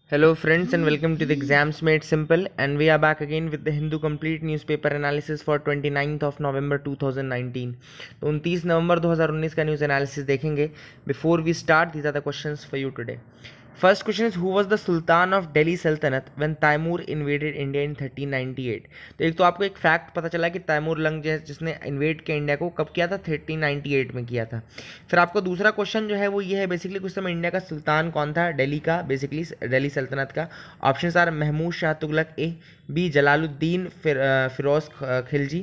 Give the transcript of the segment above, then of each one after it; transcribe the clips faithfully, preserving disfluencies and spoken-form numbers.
Hello friends and welcome to the Exams Made Simple, and we are back again with the Hindu Complete Newspaper Analysis for twenty-ninth of November twenty nineteen. तो उनतीस नवंबर दो हज़ार उन्नीस का news analysis देखेंगे. Before we start, these are the questions for you today. First question is, who was the Sultan of Delhi Sultanate when Taimur invaded India in thirteen ninety-eight? तो एक तो आपको एक फैक्ट पता चला कि तैमूर लंग जिसने इन्वेड किया इंडिया को कब किया था, थर्टीन नाइन्टी एट में किया था. फिर आपको दूसरा क्वेश्चन जो है वो ये है, बेसिकली कुछ समय इंडिया का सुल्तान कौन था, दिल्ली का, बेसिकली दिल्ली सल्तनत का. Option are Mahmud Shah Tughlaq A, B Jalaluddin फिर, फिरोज खिलजी,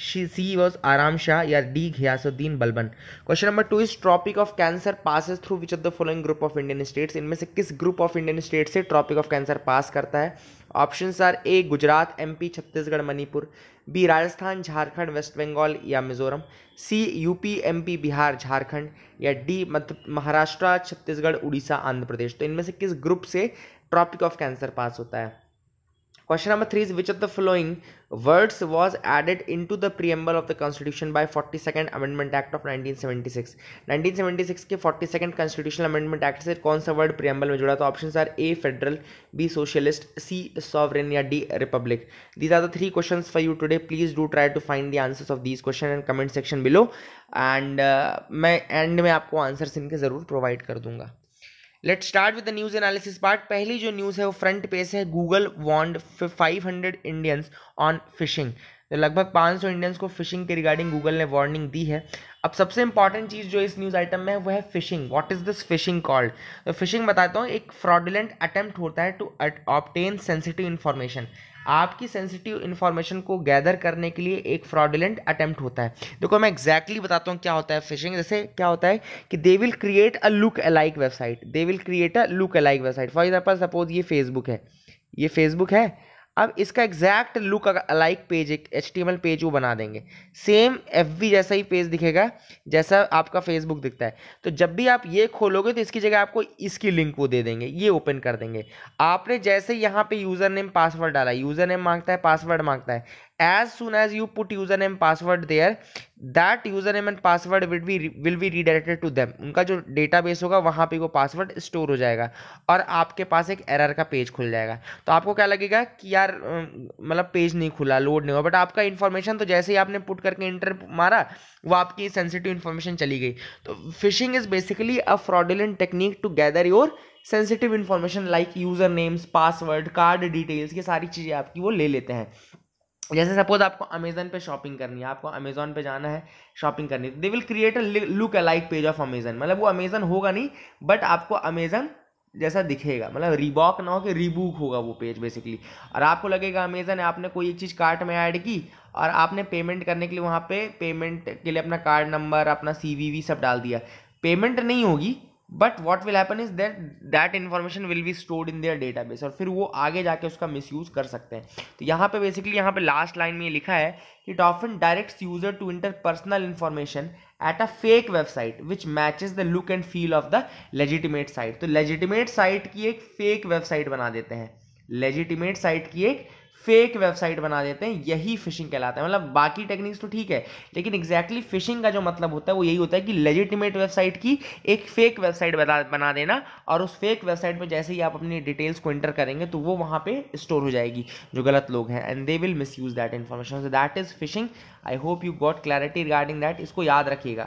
सी वॉज आराम शाह, या D Ghiyasuddin Balban. Question number two is, Tropic of Cancer passes through which of the following group of Indian states? इनमें से किस ग्रुप ऑफ इंडियन स्टेट से ट्रॉपिक ऑफ कैंसर पास करता है? Options are A Gujarat, MP, Chhattisgarh, Manipur, B Rajasthan, Jharkhand, West Bengal या Mizoram, C UP, MP, Bihar, Jharkhand, या D Madhya Maharashtra, Chhattisgarh, Orissa, Andhra Pradesh. तो इनमें से किस ग्रुप से ट्रॉपिक ऑफ कैंसर पास होता है? Question number three is, which of the following words was added into the preamble of the Constitution by forty-second Amendment Act of nineteen seventy-six? nineteen seventy-six के forty-second Constitutional Amendment Act से कौन सा word preamble में जुड़ा? तो options are A federal, B socialist, C sovereign, या D republic. These are the three questions for you today. Please do try to find the answers of these questions in comment section below, and uh, मैं end में आपको answers इनके ज़रूर provide कर दूंगा. Let's start with the news analysis part. पहली जो news है वो फ्रंट पेज है, Google warned five hundred Indians on phishing. तो लगभग पाँच सौ इंडियंस को फिशिंग के रिगार्डिंग गूगल ने वार्निंग दी है. अब सबसे इंपॉर्टेंट चीज़ जो इस न्यूज़ आइटम में है वो है phishing. What is this phishing called? तो फिशिंग बताता हूँ, एक फ्रॉडुलेंट अटेम्प्ट होता है टू ऑब्टेन सेंसिटिव इन्फॉर्मेशन. आपकी सेंसिटिव इन्फॉर्मेशन को गैदर करने के लिए एक फ्रॉडुलेंट अटेम्प्ट होता है. देखो मैं एग्जैक्टली बताता हूँ क्या होता है फिशिंग. जैसे क्या होता है कि they will create a look alike website, they will create a look alike website. For example suppose ये फेसबुक है, ये फेसबुक है. अब इसका एग्जैक्ट लुक अलाइक पेज, एक H T M L page वो बना देंगे. सेम एफ बी जैसा ही पेज दिखेगा जैसा आपका फेसबुक दिखता है. तो जब भी आप ये खोलोगे तो इसकी जगह आपको इसकी लिंक वो दे देंगे, ये ओपन कर देंगे. आपने जैसे यहाँ पे यूज़र नेम पासवर्ड डाला, यूज़र नेम मांगता है, पासवर्ड मांगता है. as soon as you put username password there, that username and password will be will be redirected to them. उनका जो डेटाबेस होगा वहाँ पे वो पासवर्ड स्टोर हो जाएगा और आपके पास एक एरर का पेज खुल जाएगा. तो आपको क्या लगेगा कि यार मतलब पेज नहीं खुला, लोड नहीं हुआ, बट आपका इन्फॉर्मेशन तो जैसे ही आपने पुट करके इंटर मारा वो आपकी सेंसिटिव इन्फॉर्मेशन चली गई. तो phishing is basically a fraudulent technique to gather your sensitive information like user names, password, card details, ये सारी चीज़ें आपकी वो ले लेते हैं. जैसे सपोज आपको अमेजन पे शॉपिंग करनी है, आपको अमेजन पे जाना है शॉपिंग करनी है, they will create a look alike page of Amazon. मतलब वो अमेजन होगा नहीं बट आपको अमेजन जैसा दिखेगा, मतलब रीबॉक ना हो कि रीबूक होगा वो पेज बेसिकली. और आपको लगेगा अमेजन है, आपने कोई एक चीज़ कार्ट में ऐड की और आपने पेमेंट करने के लिए वहाँ पे पेमेंट के लिए अपना कार्ड नंबर, अपना सी वी वी सब डाल दिया. पेमेंट नहीं होगी but what will happen is that that information will be stored in their database, और फिर वो आगे जाके उसका मिसयूज कर सकते हैं. तो यहाँ पे बेसिकली यहाँ पे लास्ट लाइन में ये लिखा है कि it often directs user to enter personal information at a fake website which matches the look and feel of the legitimate site. तो लेजिटिमेट साइट की एक फेक वेबसाइट बना देते हैं, लेजिटिमेट साइट की एक फेक वेबसाइट बना देते हैं, यही फिशिंग कहलाता है. मतलब बाकी टेक्निक्स तो ठीक है लेकिन एग्जैक्टली exactly फिशिंग का जो मतलब होता है वो यही होता है कि लेजिटिमेट वेबसाइट की एक फेक वेबसाइट बना बना देना, और उस फेक वेबसाइट पे जैसे ही आप अपनी डिटेल्स को एंटर करेंगे तो वो वहाँ पे स्टोर हो जाएगी जो गलत लोग हैं, and they will misuse that information. So that is phishing. I hope you got clarity regarding that. इसको याद रखिएगा.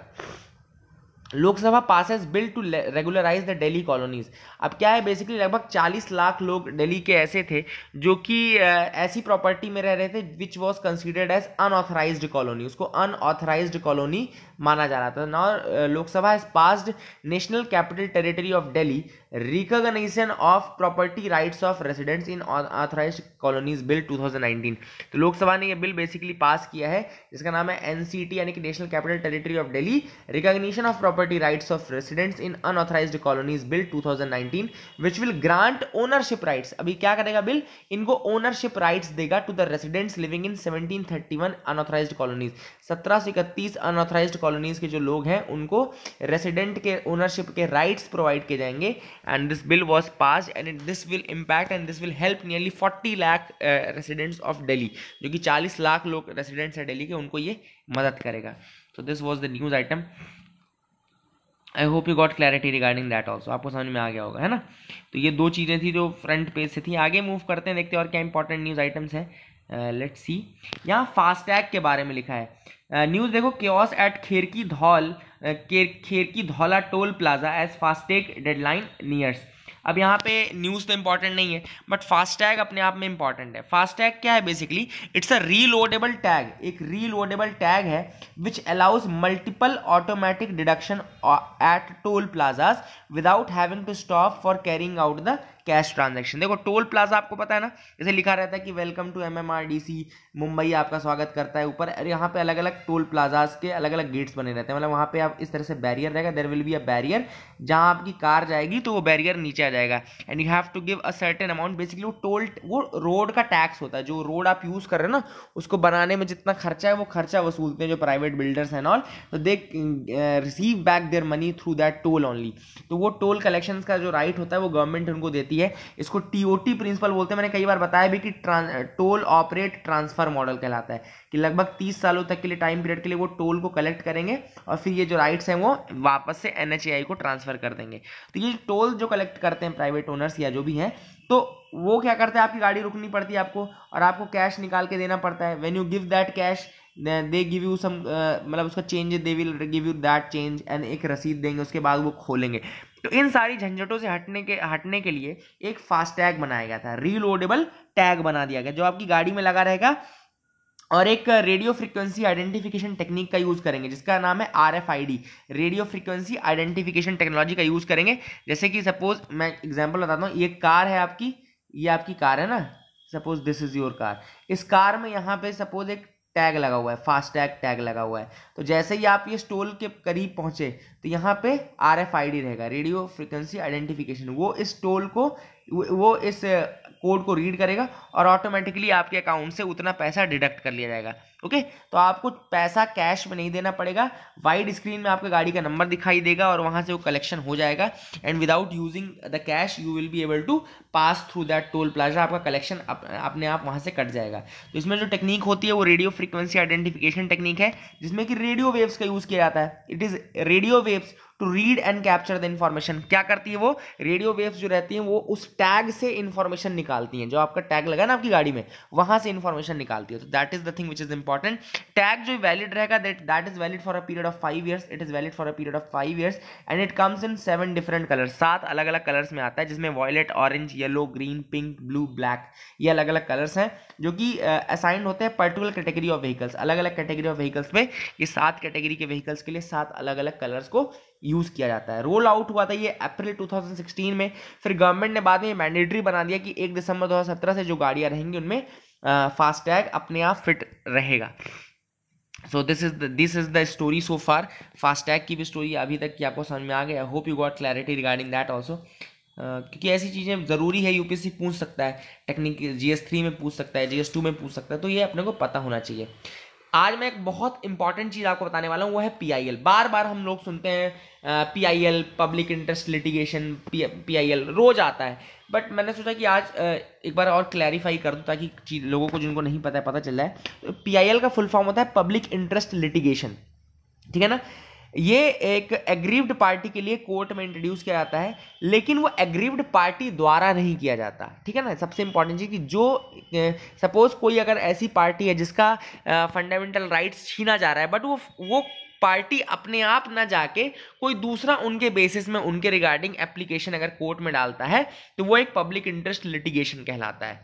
Lok Sabha passes bill to regularise the Delhi colonies. अब क्या है बेसिकली लगभग चालीस लाख लोग दिल्ली के ऐसे थे जो कि ऐसी प्रॉपर्टी में रह रहे थे which was considered as unauthorised colony, उसको अनऑथराइज्ड कॉलोनी माना जा रहा था. Now Lok Sabha has passed national capital territory of Delhi recognition of property rights of residents in authorised colonies bill two thousand nineteen. तो लोकसभा ने यह बिल बेसिकली पास किया है जिसका नाम है एनसीटी यानी कि National capital territory of Delhi recognition of property rights of residents in unauthorized colonies bill twenty nineteen which will grant ownership rights. अभी क्या करेगा बिल? इनको ownership rights देगा to the residents living in seventeen thirty-one unauthorized colonies. सत्रह सौ इकतीस unauthorized colonies के जो लोग हैं उनको resident के ownership के rights provide किए जाएंगे, and this bill was passed and this will impact and this will help nearly forty lakh uh, residents of Delhi, जो कि चालीस लाख लोग residents है दिल्ली के, उनको ये मदद करेगा. So this was the news item. I hope you got clarity regarding that also, आपको समझ में आ गया होगा, है ना। तो ये दो चीज़ें थी जो फ्रंट पेज से थी। आगे मूव करते हैं, देखते हैं और क्या इंपॉर्टेंट न्यूज़ आइटम्स हैं। लेट्स सी, यहाँ फास्टैग के बारे में लिखा है न्यूज़। देखो, chaos at Kherki Dhaul Kherki Dhaula toll plaza as FASTag deadline nears. अब यहाँ पे न्यूज़ तो इंपॉर्टेंट नहीं है, बट फास्टैग अपने आप में इंपॉर्टेंट है। फास्टैग क्या है? Basically it's a reloadable tag, एक रीलोडेबल टैग है which allows multiple automatic deduction at toll plazas without having to stop for carrying out the cash transaction. देखो, टोल प्लाजा आपको पता है ना, जैसे लिखा रहता है कि वेलकम टू एमएमआरडीसी मुंबई, आपका स्वागत करता है ऊपर। और यहाँ पे अलग अलग टोल प्लाजाज के अलग अलग गेट्स बने रहते हैं, मतलब वहाँ पे आप इस तरह से बैरियर रहेगा, there will be a barrier, जहाँ आपकी कार जाएगी तो वो बैरियर नीचे आ जाएगा and you have to give a certain amount. Basically वो टोल, वो रोड का टैक्स होता है, जो रोड आप यूज कर रहे हो ना, उसको बनाने में जितना खर्चा है वो खर्चा वसूलते हैं जो प्राइवेट बिल्डर्स एंड ऑल, तो they receive back their money through that toll only. तो वो टोल कलेक्शन का जो राइट होता है वो गवर्नमेंट उनको देती है। इसको टीओटी प्रिंसिपल बोलते हैं। मैंने कई बार बताया भी कि टोल ऑपरेट ट्रांसफर मॉडल कहलाता है, कि लगभग तीस सालों तक के लिए टाइम पीरियड के लिए वो टोल को कलेक्ट करेंगे और फिर ये जो राइट्स हैं वो वापस से एनएचएआई को ट्रांसफर कर देंगे। तो ये टोल जो कलेक्ट करते हैं प्राइवेट ओनर्स या जो भी हैं, तो वो क्या करते हैं, आपकी गाड़ी रुकनी पड़ती है आपको और आपको कैश निकाल के देना पड़ता है। When you give that cash they give you some, मतलब उसका change, they will give you that change and एक रसीद देंगे, उसके बाद वो खोलेंगे। तो इन सारी झंझटों से हटने के हटने के लिए एक फास्टैग बनाया गया था, रीलोडेबल टैग बना दिया गया जो आपकी गाड़ी में लगा रहेगा, और एक रेडियो फ्रीक्वेंसी आइडेंटिफिकेशन टेक्निक का यूज करेंगे जिसका नाम है RFID, radio frequency identification technology का यूज करेंगे। जैसे कि सपोज मैं एग्जांपल बताता हूँ, ये कार है आपकी, ये आपकी कार है ना, suppose this is your car. इस कार में यहाँ पे सपोज एक टैग लगा हुआ है, फास्टैग टैग लगा हुआ है। तो जैसे ही आप ये टोल के करीब पहुंचे तो यहाँ पे आरएफआईडी रहेगा, रेडियो फ्रीक्वेंसी आइडेंटिफिकेशन, वो इस टोल को, वो इस कोड को रीड करेगा और ऑटोमेटिकली आपके अकाउंट से उतना पैसा डिडक्ट कर लिया जाएगा। ओके, तो आपको पैसा कैश में नहीं देना पड़ेगा, वाइड स्क्रीन में आपके गाड़ी का नंबर दिखाई देगा और वहां से वो कलेक्शन हो जाएगा and without using the cash you will be able to pass through that toll plaza, आपका कलेक्शन अप, अपने आप वहां से कट जाएगा। तो इसमें जो टेक्निक होती है वो रेडियो फ्रीक्वेंसी आइडेंटिफिकेशन टेक्निक है, जिसमें कि रेडियो वेव्स का यूज किया जाता है। It is radio waves to read and capture the information. क्या करती है वो रेडियो वेव्स जो रहती हैं, वो उस टैग से इन्फॉर्मेशन निकालती हैं, जो आपका टैग लगा ना आपकी गाड़ी में, वहां से इन्फॉर्मेशन निकालती है। तो that is the thing which is important. Tag जो वैलिड रहेगा, that that is valid for a period of five years, it is valid for a period of five years and it comes in seven different colours, सात अलग अलग colours में आता है, जिसमें violet, orange, yellow, green, pink, blue, black, ये अलग अलग कलर्स हैं जो कि असाइंड uh, होते हैं पर्टिकुलर कैटेगरी ऑफ व्हीकल्स। अलग अलग कैटेगरी ऑफ व्हीकल्स में ये सात कैटेगरी के व्हीकल्स के लिए सात अलग अलग कलर्स को यूज किया जाता है। रोल आउट हुआ था ये अप्रैल टू थाउजेंड सिक्सटीन में, फिर गवर्नमेंट ने बाद में मैंडेटरी बना दिया कि एक दिसंबर दो हज़ार सत्रह से जो गाड़ियां रहेंगी उनमें फास्टैग अपने आप फिट रहेगा। So this is this is the story so far. FASTag की भी स्टोरी अभी तक की आपको समझ में आ गया। I hope you got clarity regarding that also, क्योंकि ऐसी चीज़ें ज़रूरी है, यूपीएससी पूछ सकता है, टेक्निक जीएस थ्री में पूछ सकता है, जीएस टू में पूछ सकता है, तो ये अपने को पता होना चाहिए। आज मैं एक बहुत इंपॉर्टेंट चीज़ आपको बताने वाला हूँ, वो है पीआईएल। बार बार हम लोग सुनते हैं PIL, public interest litigation, PIL रोज आता है, बट मैंने सोचा कि आज एक बार और क्लैरिफाई कर दूँ ताकि लोगों को जिनको नहीं पता है पता चल जाए। पीआईएल का फुल फॉर्म होता है पब्लिक इंटरेस्ट लिटिगेशन, ठीक है ना। ये एक एग्रीव्ड पार्टी के लिए कोर्ट में इंट्रोड्यूस किया जाता है, लेकिन वो एग्रीव्ड पार्टी द्वारा नहीं किया जाता, ठीक है ना। सबसे इंपॉर्टेंट चीज कि जो सपोज कोई अगर ऐसी पार्टी है जिसका फंडामेंटल राइट्स छीना जा रहा है, बट वो वो पार्टी अपने आप ना जाके कोई दूसरा उनके बेसिस में उनके रिगार्डिंग एप्लीकेशन अगर कोर्ट में डालता है, तो वो एक पब्लिक इंटरेस्ट लिटिगेशन कहलाता है।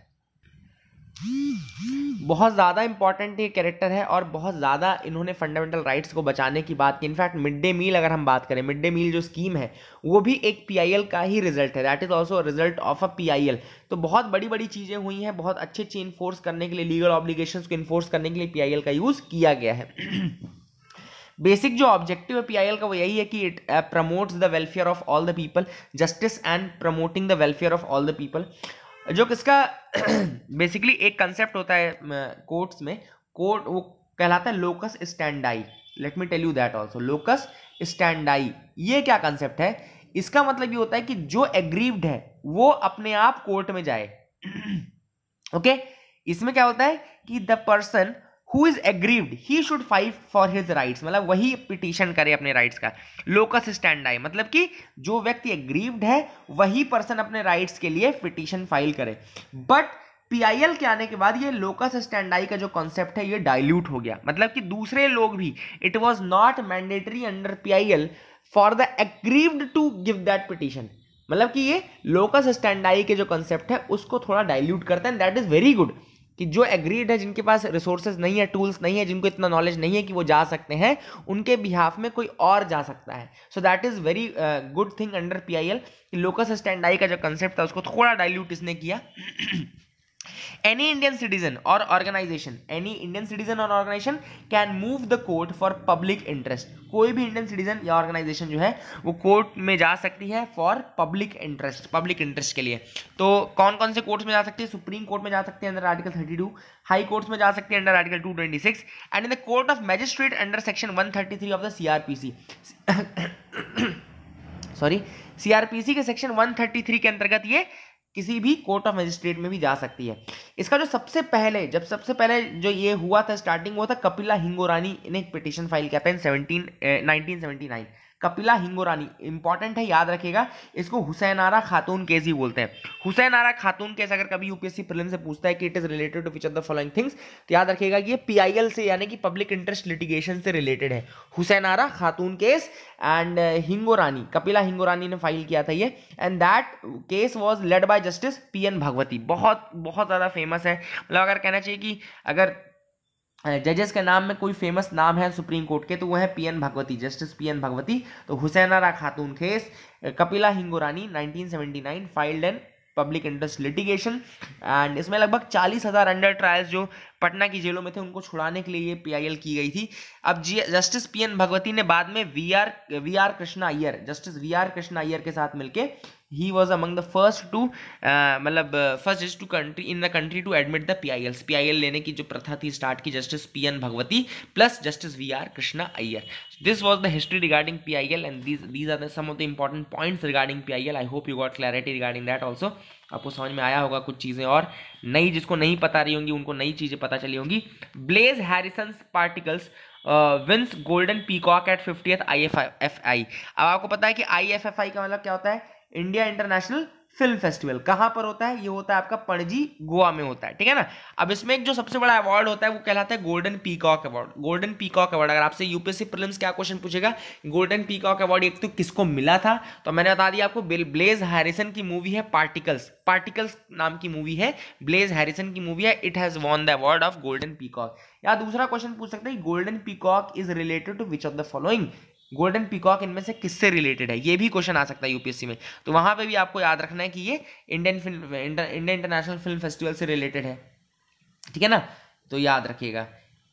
बहुत ज़्यादा इंपॉर्टेंट ये कैरेक्टर है और बहुत ज़्यादा इन्होंने फंडामेंटल राइट्स को बचाने की बात की। इनफैक्ट मिड डे मील अगर हम बात करें, मिड डे मील जो स्कीम है वो भी एक पीआईएल का ही रिजल्ट है, that is also result of a PIL. तो बहुत बड़ी बड़ी चीज़ें हुई हैं, बहुत अच्छे अच्छे इन्फोर्स करने के लिए, लीगल ऑब्लिगेशंस को इन्फोर्स करने के लिए पीआईएल का यूज़ किया गया है। बेसिक जो ऑब्जेक्टिव है पीआईएल का वो यही है कि it promotes the welfare of all the people, justice and promoting the welfare of all the people. जो किसका बेसिकली एक कंसेप्ट होता है कोर्ट्स में, कोर्ट वो कहलाता है locus standi. Let me tell you that also, locus standi ये क्या कंसेप्ट है, इसका मतलब ये होता है कि जो एग्रीव्ड है वो अपने आप कोर्ट में जाए। Okay okay? इसमें क्या होता है कि the person who is aggrieved he should fight for his rights, मतलब वही पिटीशन करे अपने राइट्स का। लोकस स्टैंडाई मतलब कि जो व्यक्ति एग्रीव्ड है वही पर्सन अपने राइट्स के लिए पिटीशन फाइल करे। बट पीआईएल के आने के बाद ये लोकस स्टैंडाई का जो कॉन्सेप्ट है ये डाइल्यूट हो गया, मतलब कि दूसरे लोग भी, it was not mandatory under PIL for the aggrieved to give that petition, मतलब कि ये लोकस स्टैंडाई के जो कॉन्सेप्ट है उसको थोड़ा डाइल्यूट करता है। दैट इज वेरी गुड कि जो एग्रीड है, जिनके पास रिसोर्सेज नहीं है, टूल्स नहीं है, जिनको इतना नॉलेज नहीं है कि वो जा सकते हैं, उनके बिहाफ में कोई और जा सकता है। So that is very good thing under PIL कि लोकस स्टैंडाई का जो कंसेप्ट था उसको थोड़ा डाइल्यूट इसने किया। Any Indian citizen or organization, any Indian citizen or organization can move the court for public interest. कोई भी इंडियन सिटीजन या ऑर्गेनाइजेशन जो है वो कोर्ट में जा सकती है for public interest, public interest के लिए। तो कौन कौन से कोर्ट्स में जा सकती है? सुप्रीम कोर्ट में जा सकते हैं under article thirty two, high courts में जा सकते हैं under article two twenty six, and in the court of magistrate under section one thirty three of the CrPC. Sorry, CrPC के सेक्शन वन थर्टी थ्री के अंतर्गत ये किसी भी कोर्ट ऑफ मजिस्ट्रेट में भी जा सकती है। इसका जो सबसे पहले जब सबसे पहले जो ये हुआ था स्टार्टिंग, वो था कपिला हिंगोरानी ने एक पिटीशन फाइल किया था in seventeen nineteen seventy nine. Kapila Hingorani important है, याद रखिएगा इसको हुसैन आरा खातून केस ही बोलते हैं। हुसैन आरा खातून केस अगर कभी यूपीएससी प्रीलिम से पूछता है कि it is related to which of the following things, तो याद रखिएगा कि ये पीआईएल से यानी कि पब्लिक इंटरेस्ट लिटिगेशन से रिलेटेड है। हुसैन आरा खातून केस एंड हिंगोरानी, कपिला हिंगोरानी ने फाइल किया था ये, and that case was led by justice P N Bhagwati. बहुत बहुत ज्यादा फेमस है, मतलब अगर कहना चाहिए कि अगर जजेस के नाम में कोई फेमस नाम है सुप्रीम कोर्ट के तो वो है P N Bhagwati, justice P N Bhagwati. तो Hussain Ara Khatoon case, Kapila Hingorani nineteen seventy nine filed an public interest litigation, and इसमें लगभग चालीस हजार अंडर ट्रायल्स जो पटना की जेलों में थे उनको छुड़ाने के लिए ये पीआईएल की गई थी। अब जी जस्टिस पीएन भगवती ने बाद में V R V R Krishna Iyer, justice V R Krishna Iyer के साथ मिलके he was among the first to uh, मतलब first just to country in the country to admit the PIL. PIL लेने की जो प्रथा थी स्टार्ट की justice P N Bhagwati plus justice V R Krishna Iyer. This was the history regarding PIL and these these are the some of the important points regarding P I L. I hope you got clarity regarding that also. आपको समझ में आया होगा कुछ चीजें, और नई जिसको नहीं पता रही होंगी उनको नई चीजें पता चली होंगी। Blaise Harrison Particles wins Golden Peacock at fiftieth I F F I. अब आपको पता है कि आई एफ एफ आई का मतलब क्या होता है? India International Film Festival. कहां पर होता है? ये होता है आपका पणजी, गोवा में होता है, ठीक है ना। अब इसमें एक जो सबसे बड़ा अवार्ड होता है वो कहलाता है Golden Peacock award. Golden Peacock award, अगर आपसे यूपीएससी प्रीलिम्स क्या क्वेश्चन पूछेगा, गोल्डन पीकॉक अवार्ड एक तो किसको मिला था, तो मैंने बता दिया आपको, ब्लेज हैरिसन की मूवी है पार्टिकल्स। पार्टिकल्स नाम की मूवी है, ब्लेज हैरिसन की मूवी है, it has won the award of Golden Peacock. या दूसरा क्वेश्चन पूछ सकते हैं, Golden Peacock is related to which of the following, Golden Peacock इनमें से किससे रिलेटेड है, ये भी क्वेश्चन आ सकता है यूपीएससी में। तो वहां पे भी आपको याद रखना है कि ये Indian film Indian International Film Festival से रिलेटेड है, ठीक है ना, तो याद रखिएगा।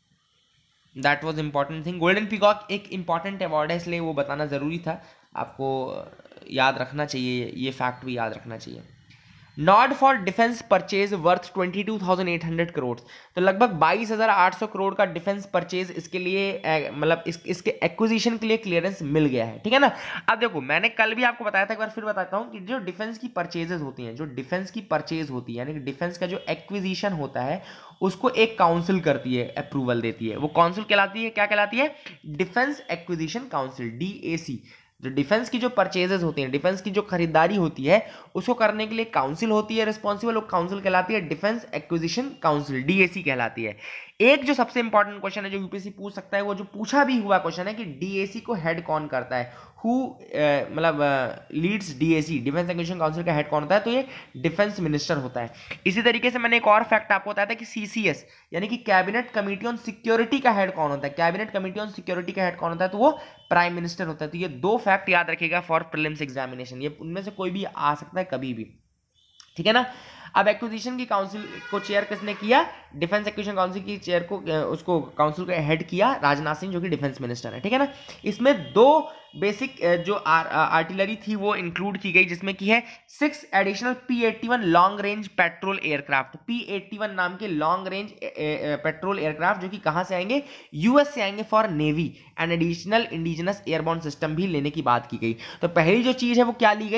That was important thing. Golden Peacock एक इंपॉर्टेंट अवार्ड है, इसलिए वो बताना जरूरी था, आपको याद रखना चाहिए, ये फैक्ट भी याद रखना चाहिए। Nod for defence purchase worth twenty two thousand eight hundred crore, तो लगभग बाईस हजार आठ सौ करोड़ का डिफेंस परचेज इसके लिए, मतलब इस, इसके एक्विजिशन के लिए क्लियरेंस मिल गया है, ठीक है ना। अब देखो मैंने कल भी आपको बताया था, एक बार फिर बताता हूं कि जो डिफेंस की परचेजेस होती हैं, जो डिफेंस की परचेज होती है यानी कि डिफेंस का जो एक्विजिशन होता है उसको एक काउंसिल करती है, अप्रूवल देती है। वो काउंसिल कहलाती है, क्या कहलाती है? Defence acquisition council, D A C. जो डिफेंस की जो परचेजेस होती हैं, डिफेंस की जो खरीदारी होती है, उसको करने के लिए काउंसिल होती है रिस्पॉन्सिबल, वो काउंसिल कहलाती है डिफेंस एक्विजिशन काउंसिल, डीएसी कहलाती है। एक जो सबसे इंपॉर्टेंट क्वेश्चन है जो यूपीएससी पूछ सकता है, वो जो पूछा भी हुआ क्वेश्चन है कि डीएसी को हेड कौन करता है, हु मतलब leads DAC, defence acquisition council का हेड कौन होता है, तो ये डिफेंस मिनिस्टर होता है। इसी तरीके से मैंने एक और फैक्ट आपको बताया था कि सीसीएस यानी कि कैबिनेट कमेटी ऑन सिक्योरिटी का हेड कौन होता है, कैबिनेट कमेटी ऑन सिक्योरिटी का हेड कौन होता है, तो वो प्राइम मिनिस्टर होता है। तो ये दो फैक्ट याद रखिएगा फॉर प्रीलिम्स एग्जामिनेशन, ये उनमें से कोई भी आ सकता है कभी भी, ठीक है ना। अब एक्विजिशन की काउंसिल को चेयर किसने किया? डिफेंस एक्विजिशन काउंसिल की चेयर को, उसको काउंसिल को हेड किया राजनाथ सिंह जो कि डिफेंस मिनिस्टर है, ठीक है ना। इसमें दो बेसिक जो आर, आर्टिलरी थी वो इंक्लूड की गई, जिसमें की है six additional P eighty one long range patrol aircraft, P eighty one नाम के लॉन्ग रेंज पेट्रोल एयरक्राफ्ट जो कि कहां से आएंगे? यूएस से आएंगे for navy, and additional indigenous airborne system भी लेने की बात की गई। तो पहली जो चीज है वो क्या ली गई?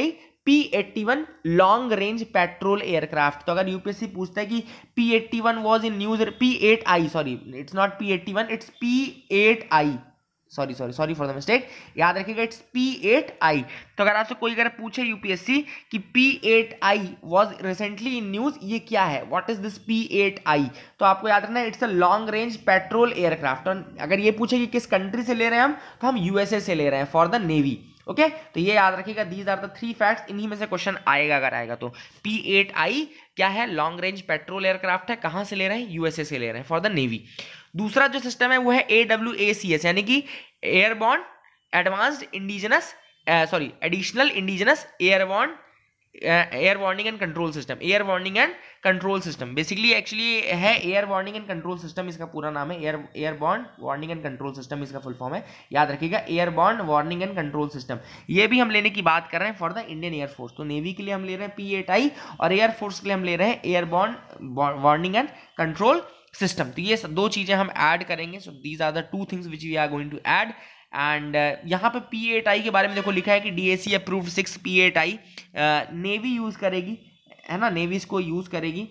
P eighty one long range patrol aircraft. तो अगर यूपीएससी पूछता है कि P eighty one was in news, P eight I, sorry it's not P eighty one, it's P eight I, sorry sorry sorry for the mistake, याद रखिएगा it's P eight I. तो अगर आपसे कोई अगर पूछे यूपीएससी कि P eight I was recently in news, ये क्या है, what is this P eight I, तो आपको याद रखना है it's a long range patrol aircraft. और अगर ये पूछे कि किस कंट्री से ले रहे हैं हम, तो हम यूएसए से ले रहे हैं for the navy. Okay okay? तो ये याद रखिएगा, these are the three facts, इन्हीं में से क्वेश्चन आएगा अगर आएगा तो। पी एट आई क्या है, लॉन्ग रेंज पेट्रोल एयरक्राफ्ट है, कहां से ले रहे हैं, यूएसए से ले रहे हैं फॉर द नेवी। दूसरा जो सिस्टम है वो है A W A C S, यानी कि airborne advanced indigenous sorry additional indigenous airborne air warning and control system, air warning and control system basically actually है air warning and control system, इसका पूरा नाम है air airborne warning and control system, इसका full form है, याद रखिएगा airborne warning and control system. ये भी हम लेने की बात कर रहे हैं फॉर द इंडियन एयरफोर्स। तो नेवी के लिए हम ले रहे हैं पी एट आई और एयरफोर्स के लिए हम ले रहे हैं airborne warning and control system. तो ये दो चीजें हम ऐड करेंगे। So these are the two things which we are going to add. And uh, यहाँ पे पी एट आई के बारे में देखो लिखा है कि DAC approved six P eight I navy use करेगी, है ना, नेवी इसको यूज करेगी।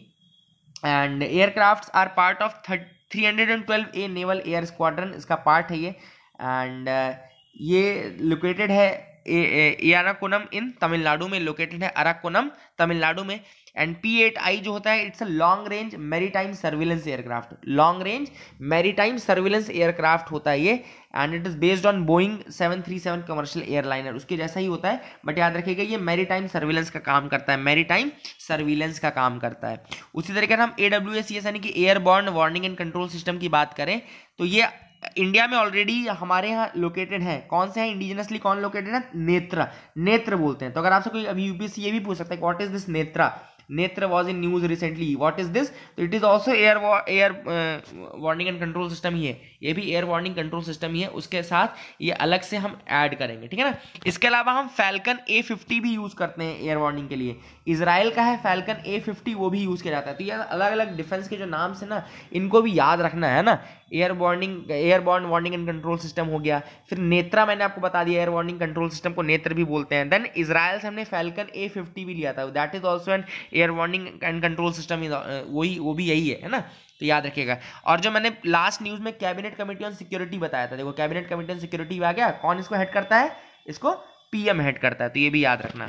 And aircrafts are part of three hundred and twelve A naval air squadron, इसका पार्ट है ये। एंड uh, ये लोकेटेड है एराकुनम इन तमिलनाडु में, लोकेटेड है अराकुनम तमिलनाडु में। एंड पी एट आई जो होता है it's a long range maritime surveillance aircraft, long range maritime surveillance aircraft होता है ये। And it is based on Boeing seven three seven commercial airliner, उसके जैसा ही होता है, बट याद रखिएगा ये मैरीटाइम सर्विलेंस का काम करता है, मैरीटाइम सर्विलेंस का काम करता है। उसी तरीके से हम A W A C S यानी कि airborne warning and control system की बात करें तो ये इंडिया में ऑलरेडी हमारे यहाँ लोकेटेड है। कौन से हैं इंडिजिनसली, कौन लोकेटेड है, नेत्रा, नेत्र बोलते हैं। तो अगर आपसे कोई अभी यूपीएससी ये भी पूछ सकता है what is this Netra, Netra was in news recently, what is this, तो it is also air air warning and control system ही है, ये भी एयर वार्निंग कंट्रोल सिस्टम ही है, उसके साथ ये अलग से हम ऐड करेंगे, ठीक है ना। इसके अलावा हम फैल्कन ए फिफ्टी भी यूज करते हैं एयर वार्निंग के लिए, इजराइल का है फैल्कन ए फिफ्टी, वो भी यूज किया जाता है। तो ये अलग अलग डिफेंस के जो नाम से ना, इनको भी याद रखना है ना। Air warning airborne warning and control system हो गया, फिर नेत्रा मैंने आपको बता दिया, एयर वार्निंग कंट्रोल सिस्टम को नेत्र भी बोलते हैं। देन इजराइल से हमने फैल्कन ए फिफ्टी भी लिया था, that is also an air warning and control system, वही वो भी यही है, है ना, तो याद रखिएगा। और जो मैंने लास्ट न्यूज में कैबिनेट कमेटी ऑन सिक्योरिटी बताया था, देखो कैबिनेट कमेटी ऑन सिक्योरिटी आ गया, कौन इसको हेड करता है, इसको पीएम हेड करता है, तो ये भी याद रखना।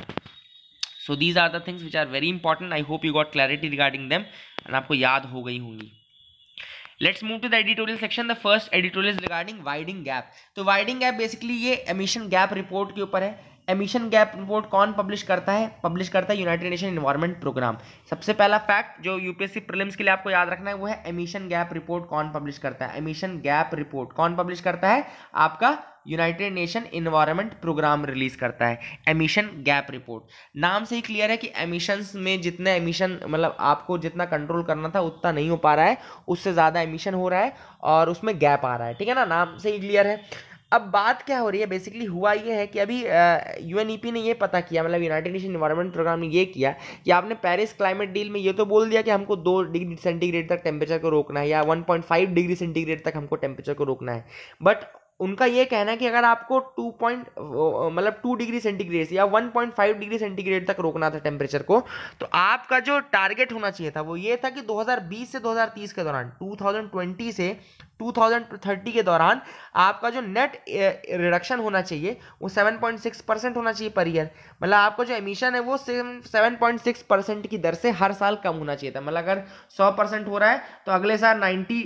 So these are the things which are very important, I hope you got clarity regarding them and आपको याद हो गई होंगी। Let's move to the editorial section. The first editorial is regarding widening gap. तो widening gap basically ये emission gap report के ऊपर है। एमिशन गैप रिपोर्ट कौन पब्लिश करता है, पब्लिश करता है यूनाइटेड नेशन एनवायरनमेंट प्रोग्राम। सबसे पहला फैक्ट जो यूपीएससी प्रीलिम्स के लिए आपको याद रखना है वो है एमिशन गैप रिपोर्ट कौन पब्लिश करता है। एमिशन गैप रिपोर्ट कौन पब्लिश करता है, आपका United Nation Environment Programme release करता है एमिशन गैप रिपोर्ट। नाम से ही क्लियर है कि एमिशंस में जितने एमिशन मतलब आपको जितना कंट्रोल करना था उतना नहीं हो पा रहा है, उससे ज़्यादा एमिशन हो रहा है और उसमें गैप आ रहा है, ठीक है ना, नाम से ही क्लियर है। अब बात क्या हो रही है, बेसिकली हुआ ये है कि अभी यूएनईपी ने ये पता किया, मतलब यूनाइटेड नेशन एनवायरनमेंट प्रोग्राम ने ये किया कि आपने पेरिस क्लाइमेट डील में ये तो बोल दिया कि हमको दो डिग्री सेंटीग्रेड तक टेम्परेचर को रोकना है या one point five degree centigrade तक हमको टेम्परेचर को रोकना है, बट उनका ये कहना है कि अगर आपको टू पॉइंट मतलब टू डिग्री सेंटीग्रेड या one point five degree centigrade तक रोकना था टेम्परेचर को, तो आपका जो टारगेट होना चाहिए था वो ये था कि दो हज़ार बीस से दो हज़ार तीस के दौरान, दो हज़ार बीस से दो हज़ार तीस के दौरान आपका जो नेट रिडक्शन होना चाहिए वो सात पॉइंट छह परसेंट होना चाहिए पर ईयर। मतलब आपका जो एमिशन है वो सात पॉइंट छह परसेंट की दर से हर साल कम होना चाहिए था। मतलब अगर सौ परसेंट हो रहा है तो अगले साल ninety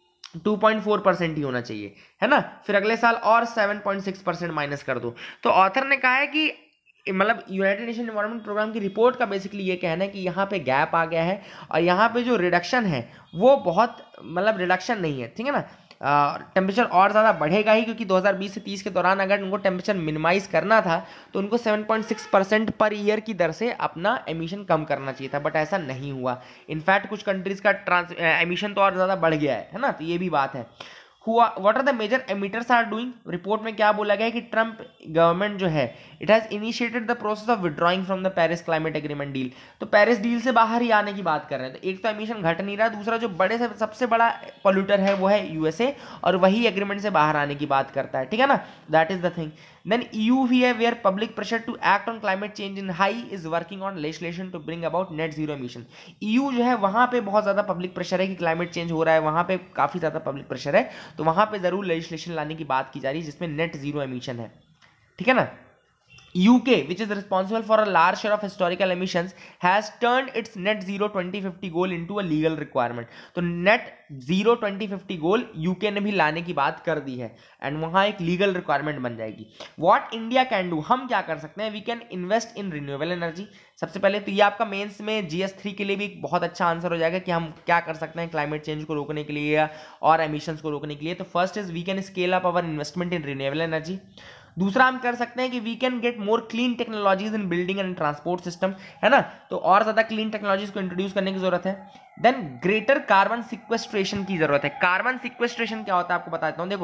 two point four percent ही होना चाहिए, है ना, फिर अगले साल और सात पॉइंट छह परसेंट माइनस कर दो। तो ऑथर ने कहा है कि मतलब यूनाइटेड नेशन एनवायरनमेंट प्रोग्राम की रिपोर्ट का बेसिकली ये कहना है कि यहाँ पे गैप आ गया है और यहाँ पे जो रिडक्शन है वो बहुत मतलब रिडक्शन नहीं है, ठीक है ना, टेम्परेचर uh, और ज़्यादा बढ़ेगा ही, क्योंकि दो हज़ार बीस से तीस के दौरान अगर उनको टेम्परेचर मिनिमाइज करना था तो उनको सात पॉइंट छह परसेंट पर ईयर की दर से अपना एमिशन कम करना चाहिए था, बट ऐसा नहीं हुआ। इनफैक्ट कुछ कंट्रीज का ट्रांस एमिशन तो और ज़्यादा बढ़ गया है, है ना, तो ये भी बात है। हुआ what are the major emitters are doing, report में क्या बोला गया है कि ट्रम्प गवर्नमेंट जो है it has initiated the process of withdrawing from the Paris climate agreement deal. तो पेरिस डील से बाहर ही आने की बात कर रहे हैं। तो एक तो एमिशन घट नहीं रहा, दूसरा जो बड़े से सबसे बड़ा पॉल्यूटर है वो है यूएसए और वही एग्रीमेंट से बाहर आने की बात करता है, ठीक है ना, that is the thing. Then EU भी है, where public pressure to act on climate change in high is working on legislation to bring about net zero emission. EU जो है वहां पे बहुत ज्यादा पब्लिक प्रेशर है कि क्लाइमेट चेंज हो रहा है, वहां पे काफी ज्यादा पब्लिक प्रेशर है, तो वहां पे जरूर लेजिस्लेशन लाने की बात की जा रही है जिसमें नेट जीरो एमिशन है, ठीक है ना। U K, which is responsible for a large share of historical emissions, has turned its net zero twenty fifty goal into a legal requirement. तो net zero twenty fifty goal U K ने भी लाने की बात कर दी है and वहां एक लीगल रिक्वायरमेंट बन जाएगी। What India can do, हम क्या कर सकते हैं? We can invest in renewable energy। सबसे पहले तो ये आपका मेंस में जी एस थ्री के लिए भी एक बहुत अच्छा आंसर हो जाएगा कि हम क्या कर सकते हैं क्लाइमेट चेंज को रोकने के लिए और एमिशंस को रोकने के लिए। तो first is we can scale up our investment in renewable energy. दूसरा हम कर सकते हैं कि we can get more clean technologies in building and transport system, है ना, तो और ज्यादा क्लीन टेक्नोलॉजीज को इंट्रोड्यूस करने की जरूरत है। देन ग्रेटर कार्बन सिक्वेस्ट्रेशन की जरूरत है। कार्बन सिक्वेस्ट्रेशन क्या होता है आपको बताता हूं। देखो,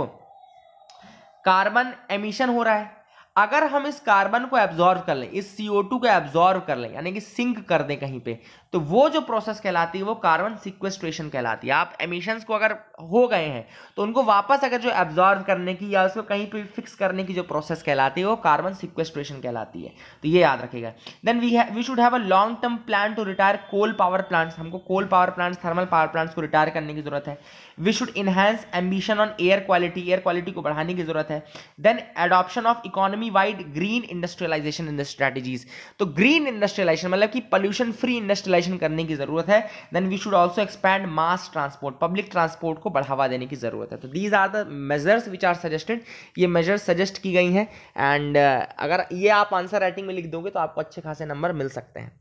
कार्बन एमिशन हो रहा है, अगर हम इस कार्बन को एब्जॉर्व कर लें, इस सी ओ टू को एब्जॉर्व कर लें, यानी कि सिंक कर दें कहीं पे, तो वो जो प्रोसेस कहलाती है वो कार्बन सिक्वेस्ट्रेशन कहलाती है। आप एमिशंस को अगर हो गए हैं तो उनको वापस अगर जो एब्जॉर्व करने की या उसको कहीं पे फिक्स करने की जो प्रोसेस कहलाती है वो कार्बन सिक्वेस्ट्रेशन कहलाती है, तो ये याद रखिएगा। Then we we should have a long term plan to retire coal power plants. हमको coal power plants, thermal power plants को रिटायर करने की जरूरत है। We should enhance ambition on air quality, air quality को बढ़ाने की जरूरत है। Then adoption of economy wide green industrialisation in the strategies, तो ग्रीन इंडस्ट्रियलाइजेशन मतलब कि पोल्यूशन फ्री इंडस्ट्रियलाइजेशन करने की जरूरत है। Then we should also expand mass transport, public transport को बढ़ावा देने की जरूरत है। तो these are the measures which are suggested, ये मेजर्स सजेस्ट की गई हैं एंड uh, अगर ये आप आंसर राइटिंग में लिख दोगे तो आपको अच्छे खासे नंबर मिल सकते हैं।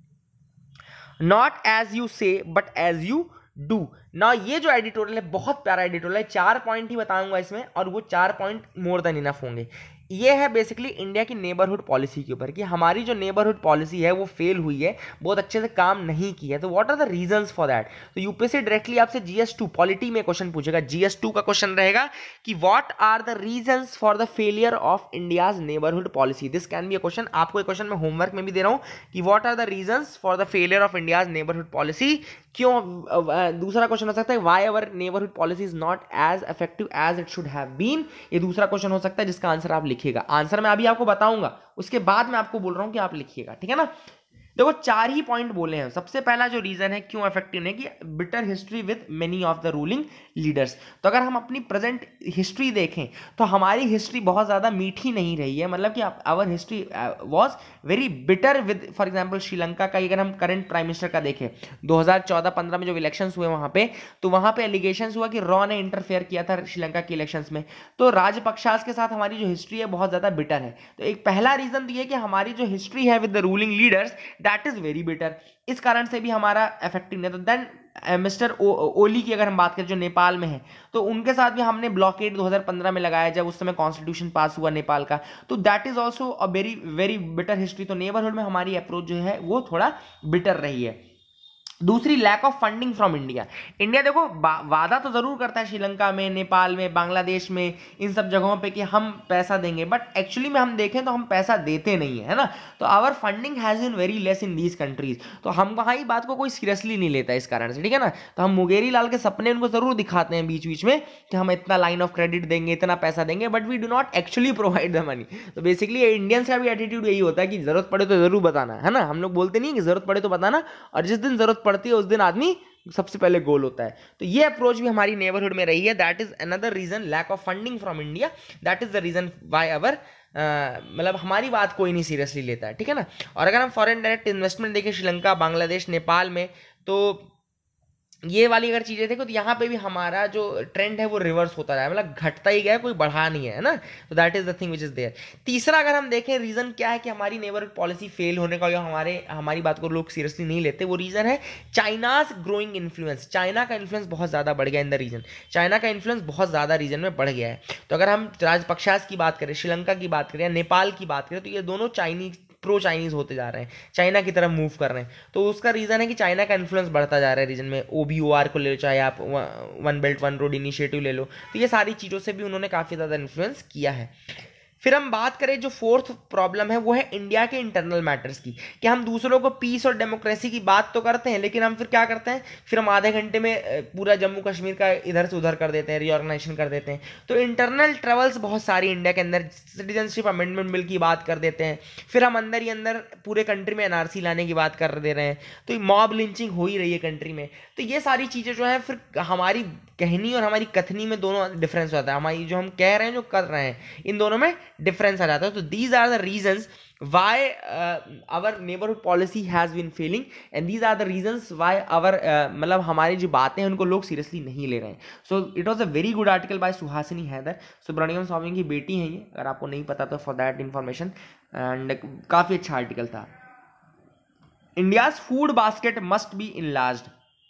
Not as you say but as you do ना, ये जो एडिटोरियल है बहुत प्यारा एडिटोरियल है, चार पॉइंट ही बताऊंगा इसमें और वो चार पॉइंट मोर देन इनफ होंगे। ये है बेसिकली इंडिया की नेबरहुड पॉलिसी के ऊपर कि हमारी जो नेबरहुड पॉलिसी है वो फेल हुई है, बहुत अच्छे से काम नहीं की है। तो what are the reasons for that? तो यूपीएससी डायरेक्टली आपसे जी एस टू पॉलिटी में क्वेश्चन पूछेगा। जी एस टू का क्वेश्चन रहेगा कि what are the reasons for the failure of India's neighbourhood policy. This can be a question. आपको एक question मैं होमवर्क में भी दे रहा हूं कि what are the reasons for the failure of India's neighbourhood policy. क्यों? दूसरा क्वेश्चन हो सकता है why our neighbourhood policy is not as effective as it should have been. ये दूसरा क्वेश्चन हो सकता है जिसका आंसर आप लिखिएगा। आंसर मैं अभी आपको बताऊंगा, उसके बाद मैं आपको बोल रहा हूं कि आप लिखिएगा, ठीक है ना। देखो चार ही पॉइंट बोले हैं। सबसे पहला जो रीजन है क्यों इफेक्टिव नहीं, कि bitter history with many of the ruling leaders. तो अगर हम अपनी प्रेजेंट हिस्ट्री देखें तो हमारी हिस्ट्री बहुत ज्यादा मीठी नहीं रही है, मतलब कि our history was very bitter with, for example Sri Lanka का अगर हम करंट प्राइम मिनिस्टर का देखें दो हज़ार चौदह पंद्रह में जो इलेक्शंस हुए वहां पे, तो वहां पे एलिगेशंस हुआ कि रॉ ने इंटरफेयर किया था श्रीलंका के इलेक्शंस में। तो राजपक्षास के साथ हमारी जो हिस्ट्री है बहुत ज्यादा बिटर है। तो एक पहला रीजन ये कि हमारी जो हिस्ट्री है with the ruling leaders that is very bitter, इस कारण से भी हमारा इफेक्टिव नहीं। तो देन मिस्टर ओली की अगर हम बात करें जो नेपाल में है, तो उनके साथ भी हमने ब्लॉकेड दो हज़ार पंद्रह में लगाया जब उस समय कॉन्स्टिट्यूशन पास हुआ नेपाल का। तो that is also a very very bitter history. तो नेबरहुड में हमारी अप्रोच जो है वो थोड़ा बिटर रही है। दूसरी, lack of funding from India. India देखो वादा तो जरूर करता है श्रीलंका में, नेपाल में, बांग्लादेश में, इन सब जगहों पे कि हम पैसा देंगे, बट एक्चुअली में हम देखें तो हम पैसा देते नहीं है, है ना। तो our funding has been very less in these countries. तो हम वहाँ ही बात को कोई सीरियसली नहीं लेता इस कारण से, ठीक है ना। तो हम मुंगेरी लाल के सपने उनको जरूर दिखाते हैं बीच बीच में कि हम इतना लाइन ऑफ क्रेडिट देंगे, इतना पैसा देंगे, but we do not actually provide the money. तो बेसिकली इंडियंस का भी एटीट्यूड यही होता है कि जरूरत पड़े तो जरूर बताना, है ना। हम लोग बोलते नहीं कि जरूरत पड़े तो बताना, और जिस दिन जरूरत पड़ती है उस दिन आदमी सबसे पहले गोल होता है। तो ये अप्रोच भी हमारी नेबरहुड में रही है। That is another reason, lack of funding from India, that is the reason why our मतलब हमारी बात कोई नहीं सीरियसली लेता है, ठीक है ना। और अगर हम फॉरेन डायरेक्ट इन्वेस्टमेंट देखें श्रीलंका, बांग्लादेश, नेपाल में, तो ये वाली अगर चीजें देखो तो यहाँ पे भी हमारा जो ट्रेंड है वो रिवर्स होता है, मतलब घटता ही गया, कोई बढ़ा नहीं है ना। तो that is the thing which is there. तीसरा अगर हम देखें रीजन क्या है कि हमारी नेबरहुड पॉलिसी फेल होने का, या हमारे हमारी बात को लोग सीरियसली नहीं लेते, वो रीजन है चाइनाज ग्रोइंग इन्फ्लुएंस। चाइना का इन्फ्लुएंस बहुत ज्यादा बढ़ गया इन द रीजन। चाइना का इन्फ्लुएंस बहुत ज्यादा रीजन में बढ़ गया है। तो अगर हम राजपक्षास की बात करें, श्रीलंका की बात करें या नेपाल की बात करें, तो ये दोनों चाइनीज प्रो चाइनीज होते जा रहे हैं, चाइना की तरफ मूव कर रहे हैं। तो उसका रीजन है कि चाइना का इन्फ्लुएंस बढ़ता जा रहा है रीजन में। ओबीओआर को ले लो, चाहे आप one belt one road initiative ले लो, तो ये सारी चीज़ों से भी उन्होंने काफ़ी ज़्यादा इन्फ्लुएंस किया है। फिर हम बात करें जो फोर्थ प्रॉब्लम है वो है इंडिया के इंटरनल मैटर्स की, कि हम दूसरों को पीस और डेमोक्रेसी की बात तो करते हैं लेकिन हम फिर क्या करते हैं, फिर हम आधे घंटे में पूरा जम्मू कश्मीर का इधर से उधर कर देते हैं, रीऑर्गेनाइजेशन कर देते हैं। तो इंटरनल ट्रेवल्स बहुत सारी इंडिया के अंदर, सिटीजनशिप अमेंडमेंट बिल की बात कर देते हैं, फिर हम अंदर ही अंदर पूरे कंट्री में एनआरसी लाने की बात कर दे रहे हैं, तो मॉब लिंचिंग हो ही रही है कंट्री में। तो ये सारी चीज़ें जो है फिर हमारी कहनी और हमारी कथनी में दोनों डिफरेंस होता है, हमारी जो हम कह रहे हैं जो कर रहे हैं इन दोनों में डिफरेंस आ जाता है। तो these are the reasons why uh, our neighborhood policy has been failing and these are the reasons why our uh, मतलब हमारी जो बातें हैं उनको लोग सीरियसली नहीं ले रहे हैं। So it was a very good article by Suhasini Haidar, Subramanian Swamy की बेटी हैं ये, अगर आपको नहीं पता तो फॉर दैट इंफॉर्मेशन, एंड काफ़ी अच्छा आर्टिकल था। India's food basket must be enlarged.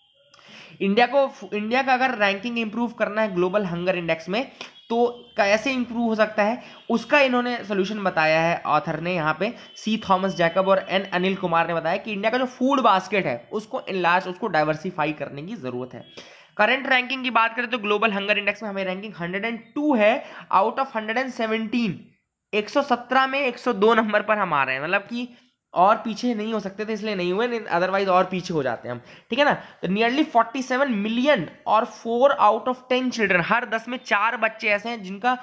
India को इंडिया का अगर रैंकिंग इंप्रूव करना है ग्लोबल हंगर इंडेक्स में तो कैसे इंप्रूव हो सकता है, उसका इन्होंने सोल्यूशन बताया है ऑथर ने यहाँ पे, सी थॉमस जैकब और एन अनिल कुमार ने बताया कि इंडिया का जो फूड बास्केट है उसको इनलार्ज, उसको डाइवर्सिफाई करने की जरूरत है। करंट रैंकिंग की बात करें तो ग्लोबल हंगर इंडेक्स में हमें रैंकिंग एक सौ दो है आउट ऑफ एक सौ सत्रह, एक सौ सत्रह में एक सौ दो नंबर पर हम आ रहे हैं, मतलब कि और पीछे नहीं हो सकते थे इसलिए नहीं हुए, अदरवाइज और पीछे हो जाते हैं हम, ठीक है ना। तो नियरली सैंतालीस मिलियन और four out of ten children, हर दस में चार बच्चे ऐसे हैं जिनका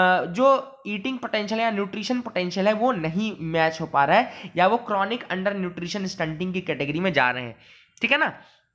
जो ईटिंग पोटेंशियल या न्यूट्रिशन पोटेंशियल है वो नहीं मैच हो पा रहा है, या वो क्रॉनिक अंडर न्यूट्रिशन स्टंटिंग की कैटेगरी में जा रहे हैं, ठीक है ना।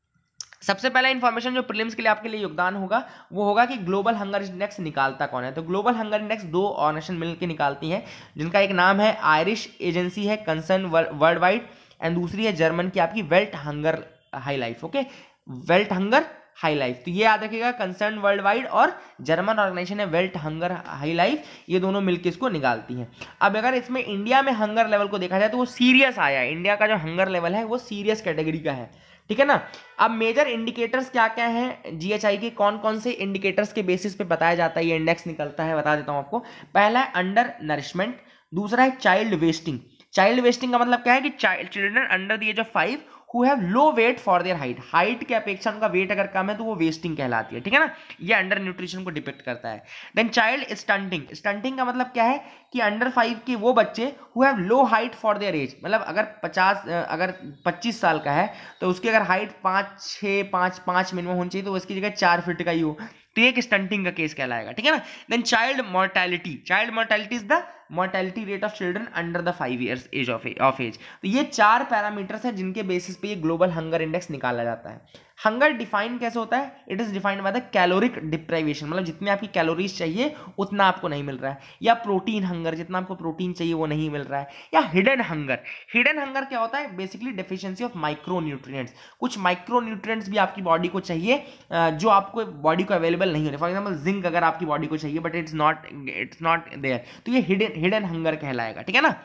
सबसे पहला इंफॉर्मेशन जो प्रीलिम्स के लिए आपके लिए योगदान होगा वो होगा कि ग्लोबल हंगर इंडेक्स निकालता कौन है। तो ग्लोबल हंगर इंडेक्स दो ऑर्गेनाइजेशन मिलकर निकालती हैं, जिनका एक नाम है आयरिश एजेंसी है कंसर्न वर्ल्ड वाइड, एंड दूसरी है जर्मन की आपकी Welthungerhilfe. Okay, Welthungerhilfe, तो ये याद रखिएगा, कंसर्न वर्ल्ड वाइड और जर्मन ऑर्गेनाइजेशन है वेल्ट हंगर हाई लाइफ, ये दोनों मिलकर इसको निकालती हैं। अब अगर इसमें इंडिया में हंगर लेवल को देखा जाए तो वो सीरियस आया है, इंडिया का जो हंगर लेवल है वो सीरियस कैटेगरी का है, ठीक है ना। अब मेजर इंडिकेटर्स क्या क्या हैं जीएचआई के, कौन कौन से इंडिकेटर्स के बेसिस पे बताया जाता है ये इंडेक्स निकलता है, बता देता हूं आपको। पहला है अंडर नरिशमेंट, दूसरा है चाइल्ड वेस्टिंग। चाइल्ड वेस्टिंग का मतलब क्या है कि children under the age of five who have low weight for their height, height के अपेक्षा उनका वेट अगर कम है तो वो वेस्टिंग कहलाती है, ठीक है ना, ये अंडर न्यूट्रिशन को डिपिक्ट करता है। देन चाइल्ड स्टंटिंग, स्टंटिंग का मतलब क्या है कि अंडर फाइव के वो बच्चे who have low height for their age, मतलब अगर पचास अगर पच्चीस साल का है तो उसकी अगर हाइट पाँच छः पाँच पाँच मिनिमम होनी चाहिए तो उसकी जगह चार फीट का ही हो, तो एक स्टंटिंग का केस कहलाएगा, ठीक है ना। Then child mortality, child mortality is the mortality rate of children under the five years age of of age. तो ये चार पैरामीटर्स हैं जिनके बेसिस पे ये ग्लोबल हंगर इंडेक्स निकाला जाता है। हंगर डिफाइन कैसे होता है, it is defined by the caloric deprivation, मतलब जितने आपकी कैलोरीज चाहिए उतना आपको नहीं मिल रहा है, या प्रोटीन हंगर, जितना आपको प्रोटीन चाहिए वो नहीं मिल रहा है, या हिडन हंगर। हिडन हंगर क्या होता है, basically deficiency of micro nutrients, कुछ माइक्रो न्यूट्रिएंट्स भी आपकी बॉडी को चाहिए जो आपको बॉडी को अवेलेबल नहीं हो रहे, फॉर एग्जाम्पल जिंक अगर आपकी बॉडी को चाहिए but it's not it's not there, तो ये हिडन हिडन हंगर कहलाएगा, ठीक है ना।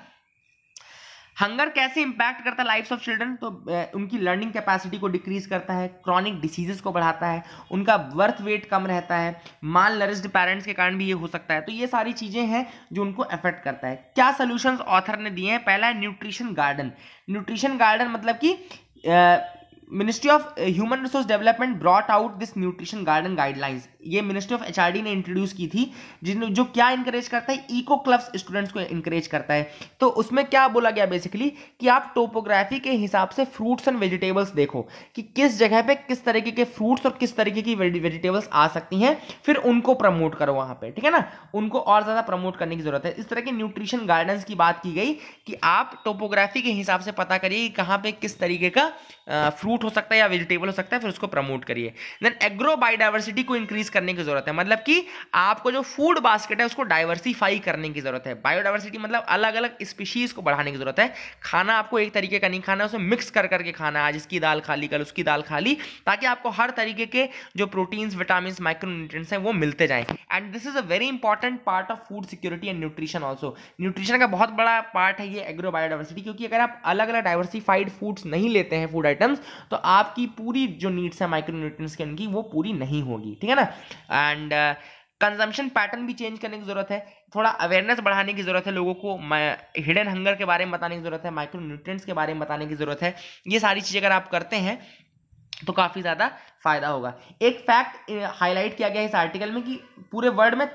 हंगर कैसे इंपैक्ट करता है लाइफ्स ऑफ चिल्ड्रन, तो उनकी लर्निंग कैपेसिटी को डिक्रीज करता है, क्रॉनिक डिसीजेस को बढ़ाता है, उनका बर्थ वेट कम रहता है, माल नरिश्ड पेरेंट्स के कारण भी ये हो सकता है। तो ये सारी चीजें हैं जो उनको अफेक्ट करता है। क्या सोल्यूशंस ऑथर ने दिए हैं, पहला है न्यूट्रिशन गार्डन। न्यूट्रिशन गार्डन मतलब कि ministry of human resource development brought out this nutrition garden guidelines, ये मिनिस्ट्री ऑफ एचआरडी ने इंट्रोड्यूस की थी, जिन जो क्या इंकरेज करता है, इको क्लब्स स्टूडेंट्स को इंकरेज करता है। तो उसमें क्या बोला गया बेसिकली कि आप टोपोग्राफी के हिसाब से फ्रूट्स एंड वेजिटेबल्स देखो कि किस जगह पे किस तरीके के फ्रूट्स और किस तरीके की वेजिटेबल्स आ सकती हैं, फिर उनको प्रमोट करो वहां पे, ठीक है ना, उनको और ज्यादा प्रमोट करने की जरूरत है। इस तरह के न्यूट्रिशन गार्डन्स की बात की गई कि आप टोपोग्राफी के हिसाब से पता करिए कि कहाँ पे किस तरीके का फ्रूट हो सकता है या वेजिटेबल हो सकता है, फिर उसको प्रमोट करिए। देन एग्रो बायोडाइवर्सिटी को इंक्रीज करने की जरूरत है, मतलब कि आपको जो फूड बास्केट है उसको डाइवर्सिफाई करने की जरूरत है। बायोडाइवर्सिटी मतलब अलग अलग स्पीशीज को बढ़ाने की जरूरत है। खाना आपको एक तरीके का नहीं खाना है, उसमें मिक्स कर करके खाना है, आज इसकी दाल खा ली कल उसकी दाल खा ली, ताकि आपको हर तरीके के जो प्रोटीन्स विटामिन माइक्रोन्यूट्रिएंट्स हैं वो मिलते जाएं। And this is a very important part of food security and nutrition also. Nutrition का बहुत बड़ा पार्ट है ये एग्रो बायोडाइवर्सिटी, क्योंकि अगर आप अलग अलग डाइवर्सिफाइड फूड्स नहीं लेते हैं फूड आइटम्स तो आपकी पूरी जो नीड्स है माइक्रोन्यूट्रिएंट्स की उनकी वो पूरी नहीं होगी, ठीक है ना। एंड कंजम्पशन पैटर्न भी चेंज करने की जरूरत है, थोड़ा अवेयरनेस बढ़ाने की जरूरत है, लोगों को हिडन हंगर के बारे में बताने की जरूरत है, माइक्रोन्यूट्रिएंट्स के बारे में बताने की जरूरत है। ये सारी चीजें अगर आप करते हैं तो काफी ज्यादा फायदा होगा। एक फैक्ट हाईलाइट किया गया है इस आर्टिकल में कि पूरे वर्ल्ड में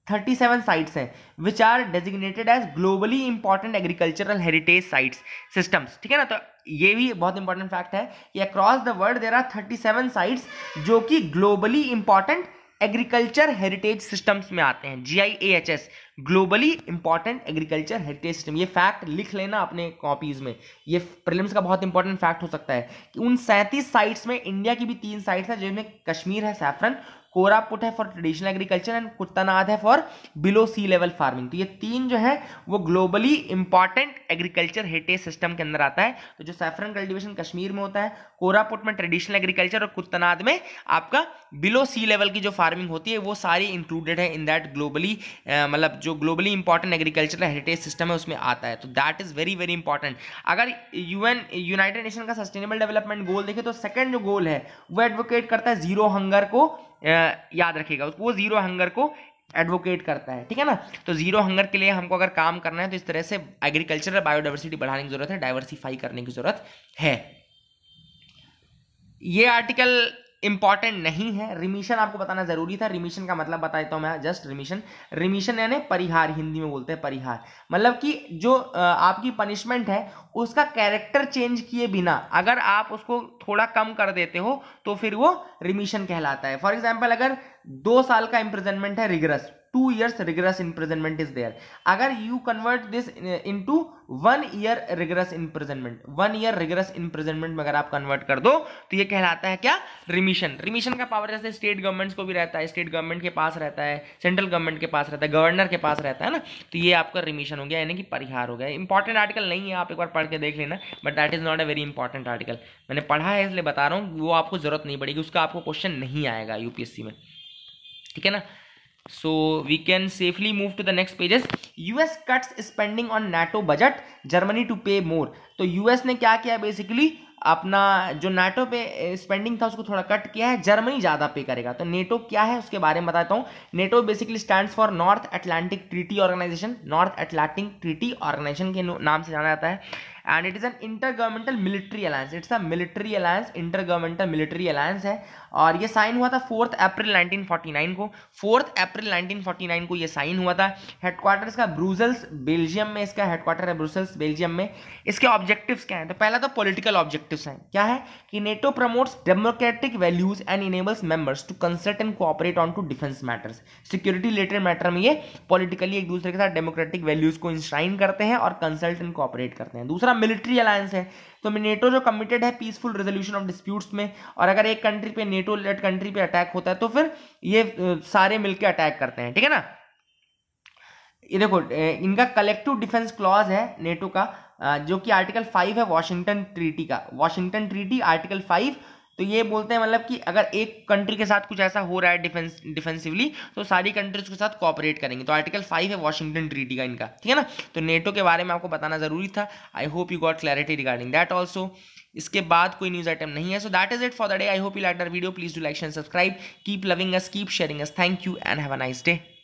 थर्टी सेवन साइट्स हैं which are designated as globally important agricultural heritage sites systems, ठीक है ना। तो ये भी बहुत इंपॉर्टेंट फैक्ट है कि across the world there are thirty seven sites जो कि globally important agriculture heritage systems में आते हैं, G I A H S, globally important agriculture heritage system. ये फैक्ट लिख लेना अपने कॉपीज में, ये प्रीलिम्स का बहुत इंपॉर्टेंट फैक्ट हो सकता है कि उन सैंतीस साइट्स में इंडिया की भी तीन साइट्स है, जिनमें कश्मीर है सैफरन, कोरापुट है for traditional agriculture and Kuttanad है for below sea level farming. तो ये तीन जो है वो globally important agriculture heritage system के अंदर आता है। तो जो सैफरन कल्टीवेशन कश्मीर में होता है, कोरापुट में ट्रेडिशनल एग्रीकल्चर और कुत्तानाद में आपका बिलो सी लेवल की जो फार्मिंग होती है वो सारी इंक्लूडेड है इन दैट ग्लोबली, मतलब जो globally important agricultural heritage system है उसमें आता है। तो that is very very important. अगर यूएन यूनाइटेड नेशन का सस्टेनेबल डेवलपमेंट गोल देखे तो सेकंड जो गोल है वो एडवोकेट करता है जीरो हंगर को, याद रखिएगा वो जीरो हंगर को एडवोकेट करता है, ठीक है ना। तो जीरो हंगर के लिए हमको अगर काम करना है तो इस तरह से एग्रीकल्चरल बायोडाइवर्सिटी बढ़ाने की जरूरत है, डाइवर्सिफाई करने की जरूरत है। ये आर्टिकल इंपॉर्टेंट नहीं है, रिमिशन आपको बताना जरूरी था। रिमिशन का मतलब बता देता हूं मैं, जस्ट रिमिशन, रिमिशन यानी परिहार, हिंदी में बोलते हैं परिहार, मतलब कि जो आपकी पनिशमेंट है उसका कैरेक्टर चेंज किए बिना अगर आप उसको थोड़ा कम कर देते हो तो फिर वो रिमिशन कहलाता है। फॉर एग्जाम्पल अगर दो साल का इंप्रिजनमेंट है rigorous, two years rigorous imprisonment is there, अगर you convert this into one year rigorous imprisonment, one year rigorous imprisonment में अगर आप कन्वर्ट कर दो तो ये कहलाता है क्या, रिमिशन। रिमिशन का पावर जैसे स्टेट गवर्नमेंट्स को भी रहता है, स्टेट गवर्नमेंट के पास रहता है, सेंट्रल गवर्नमेंट के पास रहता है, गवर्नर के पास रहता है ना, तो ये आपका रिमिशन हो गया, यानी कि परिहार हो गया। इंपॉर्टेंट आर्टिकल नहीं है, आप एक बार पढ़ के देख लेना, but that is not a very important article. मैंने पढ़ा है इसलिए बता रहा हूँ, वो आपको जरूरत नहीं पड़ेगी, उसका आपको क्वेश्चन नहीं आएगा यूपीएससी में, ठीक है ना। So we can safely move to the next pages. U S cuts spending on NATO budget, Germany to pay more. तो U S ने क्या किया बेसिकली, अपना जो नाटो पे स्पेंडिंग था उसको थोड़ा कट किया है, जर्मनी ज्यादा पे करेगा। तो नेटो क्या है उसके बारे में बताता हूँ। NATO basically stands for North Atlantic Treaty Organisation, North Atlantic Treaty Organisation के नाम से जाना जाता है। And it is an intergovernmental military alliance, it's a military alliance, intergovernmental military alliance है। और ये साइन हुआ था fourth April nineteen forty nine को, fourth April nineteen forty nine को ये साइन हुआ था। हेडक्वार्टर इसका ब्रुसेल्स बेल्जियम में, इसका हेडक्वार्टर है ब्रुसेल्स बेल्जियम में। इसके ऑब्जेक्टिव्स क्या हैं, तो पहला तो पॉलिटिकल ऑब्जेक्टिव्स हैं, क्या है कि NATO promotes democratic values and enables members to consult and cooperate on to defence matters. Security related matter में ये पॉलिटिकली एक दूसरे के साथ डेमोक्रेटिक वैल्यूज को इंश्राइन करते हैं और कंसल्ट एंड कोऑपरेट करते हैं। दूसरा मिलिट्री अलायंस है, तो नेटो जो कमिटेड है पीसफुल रेजोल्यूशन ऑफ डिस्प्यूट्स में, और अगर एक कंट्री पे, नेटो लेड कंट्री पे अटैक होता है तो फिर ये सारे मिलकर अटैक करते हैं, ठीक है ना। ये देखो इनका कलेक्टिव डिफेंस क्लॉज है नेटो का, जो कि आर्टिकल फाइव है वॉशिंगटन ट्रीटी का, वॉशिंगटन ट्रीटी आर्टिकल फाइव। तो ये बोलते हैं मतलब कि अगर एक कंट्री के साथ कुछ ऐसा हो रहा है डिफेंस डिफेंसिवली तो सारी कंट्रीज के साथ कोऑपरेट करेंगे। तो आर्टिकल फाइव है वॉशिंगटन ट्रीटी का इनका, ठीक है ना। तो नेटो के बारे में आपको बताना जरूरी था। I hope you got clarity regarding that also. इसके बाद कोई न्यूज आइटम नहीं है। So that is it for the day. I hope you like that video. Please do like and subscribe. Keep loving us, keep sharing us. Thank you and have a nice day.